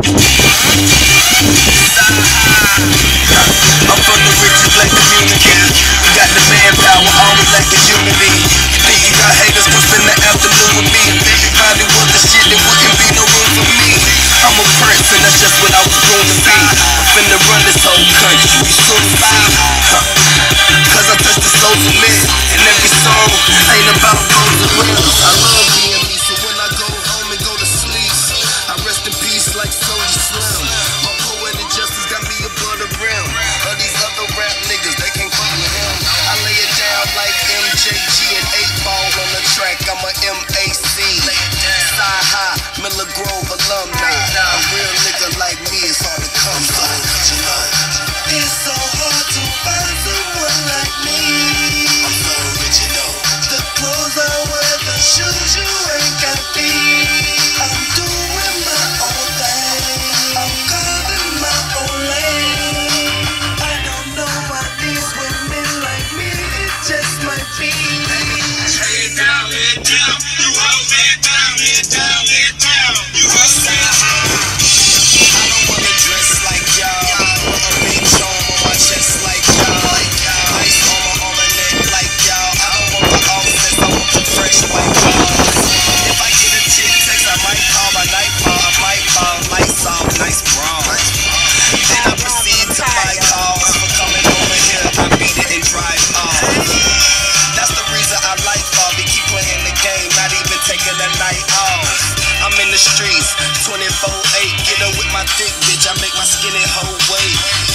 I'm from the richest black community. We got the manpower, always lacking unity. Think you got haters, come spend the afternoon with me. If everybody was the shit, there wouldn't be no room for me. I'm a prince and that's just what I was born to be. I'm finna run this whole country, you soon see. Cause I touch the souls of men. And every song ain't about goals and wills. I love being me, so when I go home and go to sleep, I rest in peace like Soldier Slim. My poetic justice got me above the rim. Of these other rap niggas, they can't fuck with him. I lay it down like MJG and 8-Ball on the track. I'm a MAC. Sci-High, Miller Grove alumni. A real nigga like me, it's hard to come by. It's so hard to find someone like me. I'm so original. The clothes I wear, the shoes you ain't got me. I'm doing my own thing. I'm carving my own lane. I don't know why these women like me. It just might be. Head down, head down. You hold it down, head down, head down. You hold it down. I don't wanna dress like y'all. A big charm on my chest like y'all. Ice on my arm and neck like y'all. I don't want the offsets, I want the fresh white balls. If I get a chick text, I might call my nightfall. I might fall, lights off, nice bra. Then I proceed to buy calls for coming over here. I beat it and drive off. That's the reason I like Bobby. Keep playing the game, not even taking the night off. I'm in the streets, 24/8. Get her with my thick bitch, I make my skinny hoe wait.